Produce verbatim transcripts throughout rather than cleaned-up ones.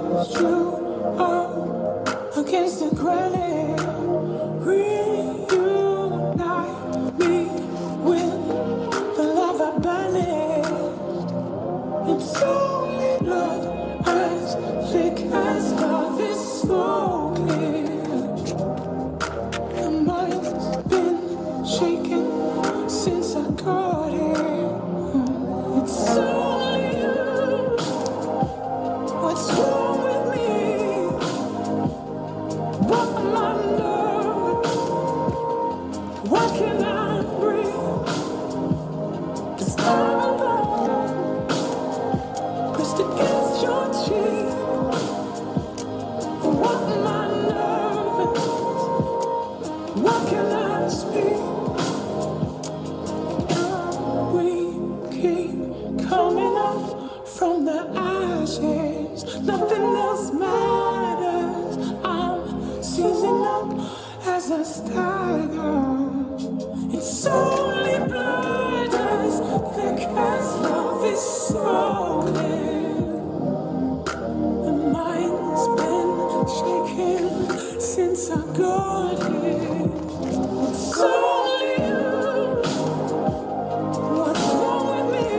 you up against the granite. Reunite me with the love I banished. It's only blood as thick as love is so clear. The mind's been shaking since I got here. It's only you. What's wrong with me? What am I love? What can I bring? Cause I'm alone. Pressed against your cheek. What am I love? What can I speak? We keep coming up from the ashes. Nothing else matters. I'm seizing up as a stagger. It's only blood as thick as love is so clear. The mind's been shaking since I got here. It's only you. What's wrong with me?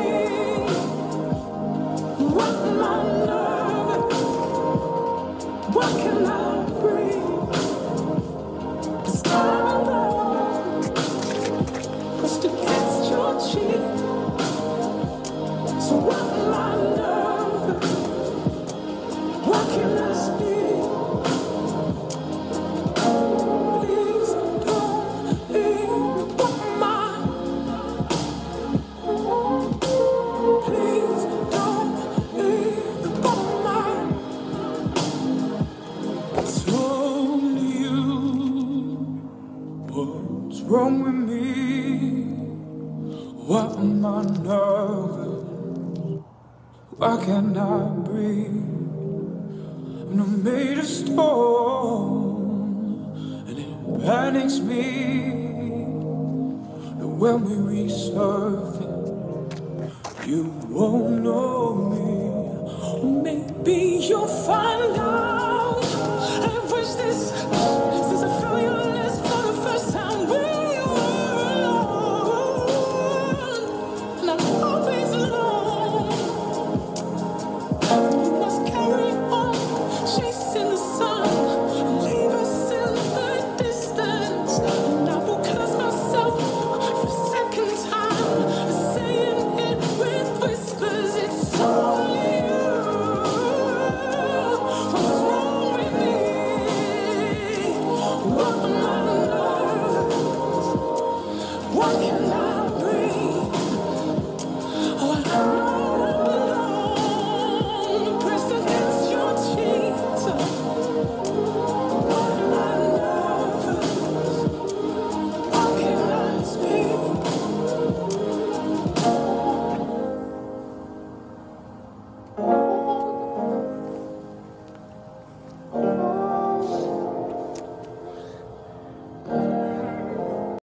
What am I love? What can I bring? Cause I'm alone. Pressed against your cheek. So what am I love? What can I speak? Please don't leave me. What am I? Please don't leave me. What am I? It's only you. What's wrong with me? What am I nervous? Why can't I breathe? I'm not made of stone, and it panics me that when we resurface, you won't know me. Maybe you'll find out. I wish this